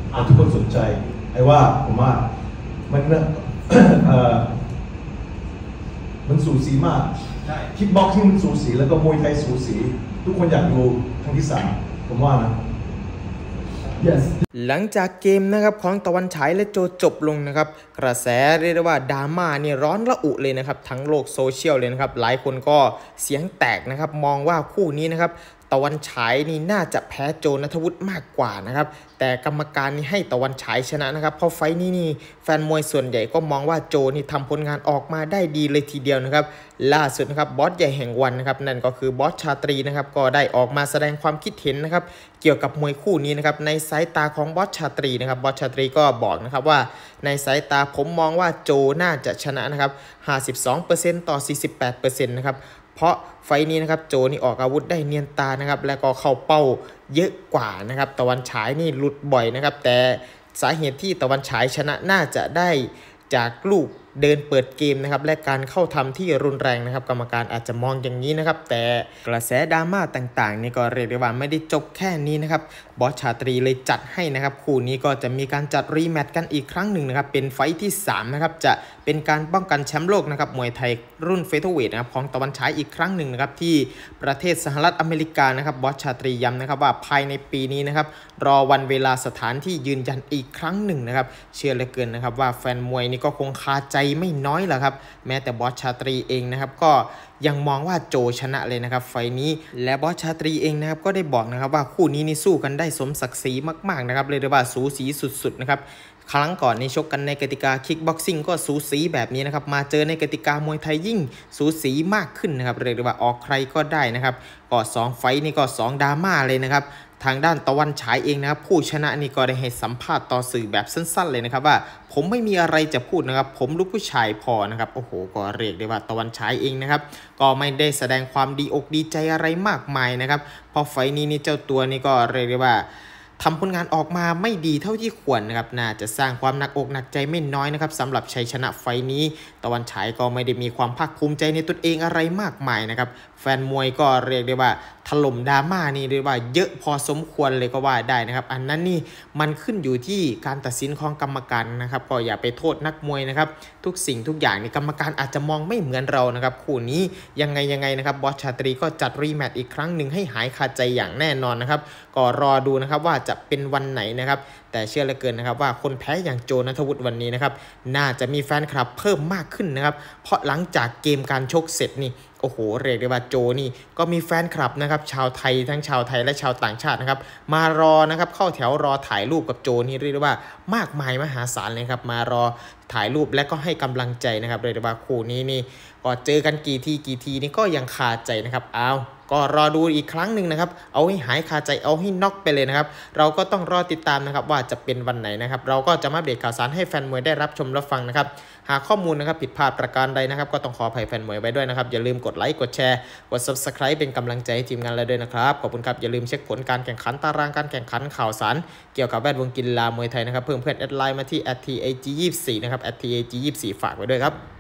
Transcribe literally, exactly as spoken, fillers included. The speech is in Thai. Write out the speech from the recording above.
แต่ทุกคนสนใจไอ้ว่าผมว่ามันเออมันสูสีมากคิกบ็อกซิ่งมันสูสีแล้วก็มวยไทยสูสีทุกคนอยากดูครั้งที่สามผมว่านะ yes. หลังจากเกมนะครับของตะวันฉายและโจจบลงนะครับกระแสเรียกได้ว่าดราม่านี่ร้อนระอุเลยนะครับทั้งโลกโซเชียลเลยนะครับหลายคนก็เสียงแตกนะครับมองว่าคู่นี้นะครับตะวันฉายนี่น่าจะแพ้โจณัฐวุฒิมากกว่านะครับแต่กรรมการนี่ให้ตะวันฉายชนะนะครับเพราะไฟนี้นี่แฟนมวยส่วนใหญ่ก็มองว่าโจนี่ทำผลงานออกมาได้ดีเลยทีเดียวนะครับล่าสุดนะครับบอสใหญ่แห่งวันนะครับนั่นก็คือบอสชาตรีนะครับก็ได้ออกมาแสดงความคิดเห็นนะครับเกี่ยวกับมวยคู่นี้นะครับในสายตาของบอสชาตรีนะครับบอสชาตรีก็บอกนะครับว่าในสายตาผมมองว่าโจน่าจะชนะนะครับ ห้าสิบสองเปอร์เซ็นต์ ต่อ สี่สิบแปดเปอร์เซ็นต์ นะครับเพราะไฟนี้นะครับโจนี่ออกอาวุธได้เนียนตานะครับแล้วก็เข้าเป้าเยอะกว่านะครับตะวันฉายนี่หลุดบ่อยนะครับแต่สาเหตุที่ตะวันฉายชนะน่าจะได้จากลูกเดินเปิดเกมนะครับและการเข้าทำที่รุนแรงนะครับกรรมการอาจจะมองอย่างนี้นะครับแต่กระแสดราม่าต่างๆนี่ก็เรียกได้ว่าไม่ได้จบแค่นี้นะครับบอสชาตรีเลยจัดให้นะครับคู่นี้ก็จะมีการจัดรีแมตช์กันอีกครั้งหนึ่งนะครับเป็นไฟท์ที่สามนะครับจะเป็นการป้องกันแชมป์โลกนะครับมวยไทยรุ่นเฟเธอร์เวทนะครับของตะวันฉายอีกครั้งหนึ่งนะครับที่ประเทศสหรัฐอเมริกานะครับบอสชาตรีย้ำนะครับว่าภายในปีนี้นะครับรอวันเวลาสถานที่ยืนยันอีกครั้งหนึ่งนะครับเชื่อเหลือเกินนะครับว่าแฟนมวยนี่ก็คงคาใจไม่น้อยแหละครับแม้แต่บอสชาตรีเองนะครับก็ยังมองว่าโจชนะเลยนะครับไฟนี้และบอสชาตรีเองนะครับก็ได้บอกนะครับว่าคู่นี้นี่สู้กันได้สมศักดิ์ศรีมากๆนะครับเลยได้ว่าสูสีสุดๆนะครับครั้งก่อนในชกกันในกติกาคิกบ็อกซิ่งก็สูสีแบบนี้นะครับมาเจอในกติกามวยไทยยิ่งสูสีมากขึ้นนะครับเรียกได้ว่าออกใครก็ได้นะครับก็สองไฟนี่ก็สองดราม่าเลยนะครับทางด้านตะวันฉายเองนะครับผู้ชนะนี่ก็ได้ให้สัมภาษณ์ต่อสื่อแบบสั้นๆเลยนะครับว่าผมไม่มีอะไรจะพูดนะครับผมลูกผู้ชายพอนะครับโอ้โหก็เรียกได้ว่าตะวันฉายเองนะครับก็ไม่ได้แสดงความดีอกดีใจอะไรมากมายนะครับพอไฟนี้นี่เจ้าตัวนี่ก็เรียกได้ว่าทำผลงานออกมาไม่ดีเท่าที่ควรนะครับน่าจะสร้างความหนักอกหนักใจไม่น้อยนะครับสำหรับชัยชนะไฟนี้ตะวันฉายก็ไม่ได้มีความภาคภูมิใจในตนเองอะไรมากมายนะครับแฟนมวยก็เรียกได้ว่าถล่มดราม่านี่เรียกว่าเยอะพอสมควรเลยก็ว่าได้นะครับอันนั้นนี่มันขึ้นอยู่ที่การตัดสินของกรรมการนะครับก็อย่าไปโทษนักมวยนะครับทุกสิ่งทุกอย่างนี่กรรมการอาจจะมองไม่เหมือนเรานะครับคู่นี้ยังไงยังไงนะครับบอสชาตรีก็จัดรีแมตช์อีกครั้งหนึ่งให้หายคาใจอย่างแน่นอนนะครับก็รอดูนะครับว่าจะเป็นวันไหนนะครับแต่เชื่อเหลือเกินนะครับว่าคนแพ้อย่างโจณัฐวุฒิวันนี้นะครับน่าจะมีแฟนคลับเพิ่มมากขึ้นนะครับเพราะหลังจากเกมการชกเสร็จนี่โอ้โหเรียกได้ว่าโจนี่ก็มีแฟนคลับนะครับชาวไทยทั้งชาวไทยและชาวต่างชาตินะครับมารอนะครับเข้าแถวรอถ่ายรูปกับโจนี่เรียกได้ว่ามากมายมหาศาลเลยครับมารอถ่ายรูปและก็ให้กำลังใจนะครับเรียกได้ว่าคู่นี้นี่ก็เจอกันกี่ทีกี่ทีนี่ก็ยังคาใจนะครับเอาก็รอดูอีกครั้งหนึ่งนะครับเอาให้หายคาใจเอาให้น็อกไปเลยนะครับเราก็ต้องรอติดตามนะครับว่าจะเป็นวันไหนนะครับเราก็จะมาอัปเดตข่าวสารให้แฟนมวยได้รับชมรับฟังนะครับหากข้อมูลนะครับผิดพลาดประการใดนะครับก็ต้องขออภัยแฟนมวยไว้ด้วยนะครับอย่าลืมกดไลค์กดแชร์กด ซับสไครบ์ เป็นกำลังใจให้ทีมงานเราด้วยนะครับขอบคุณครับอย่าลืมเช็คผลการแข่งขันตารางการแข่งขันข่าวสารเกี่ยวกับแวดวงกีฬามวยไทยนะครับเพิ่มเพื่อนแอดไลน์มาที่ แอท ที เอ จี ยี่สิบสี่ นะครับ แอท ที เอ จี ยี่สิบสี่ ฝากไว้ด้วยครับ